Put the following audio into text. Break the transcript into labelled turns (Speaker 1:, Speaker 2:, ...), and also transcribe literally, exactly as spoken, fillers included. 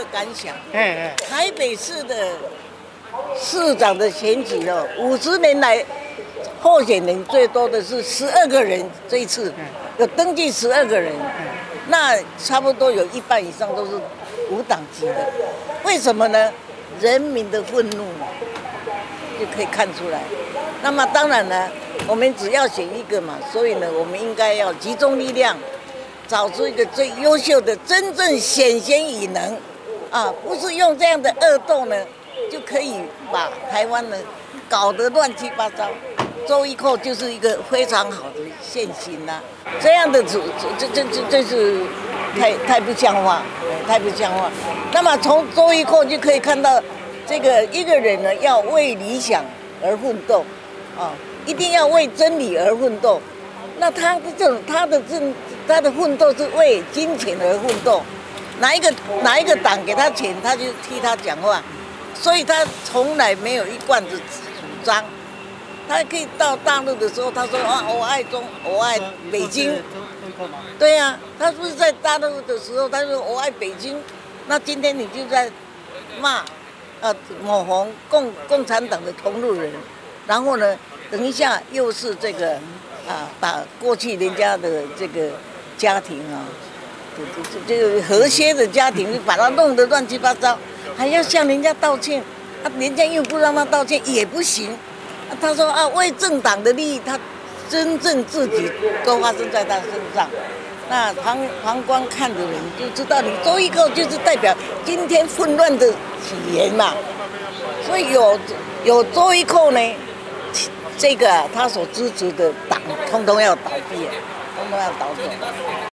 Speaker 1: 个感想。
Speaker 2: 哎哎，
Speaker 1: 台北市的市长的选举哦，五十年来候选人最多的是十二个人，这一次有登记十二个人，那差不多有一半以上都是无党籍的。为什么呢？人民的愤怒就可以看出来。那么当然呢，我们只要选一个嘛，所以呢，我们应该要集中力量，找出一个最优秀的、真正显贤以能，啊，不是用这样的恶斗呢，就可以把台湾呢搞得乱七八糟。周一蔻就是一个非常好的现行呐、啊，这样的主这这这这是太太不像话，太不像话。那么从周一蔻就可以看到，这个一个人呢要为理想而奋斗，啊，一定要为真理而奋斗。那他的这种他的这他的奋斗是为金钱而奋斗，哪一个哪一个党给他钱，他就替他讲话，所以他从来没有一贯的主张。他可以到大陆的时候，他说啊，我爱中，我爱北京。对呀、啊，他不是在大陆的时候，他说我爱北京。那今天你就在骂，呃，抹红共共产党的同路人，然后呢，等一下又是这个啊，把过去人家的这个家庭啊，这这这个和谐的家庭，把它弄得乱七八糟，还要向人家道歉，啊，人家又不让他道歉也不行。他说啊，为政党的利益，他真正自己都发生在他身上。那旁旁观看的人就知道，你周一蔻就是代表今天混乱的起源嘛。所以有有周一蔻呢，这个他所支持的党，通通要倒闭，通通要倒闭。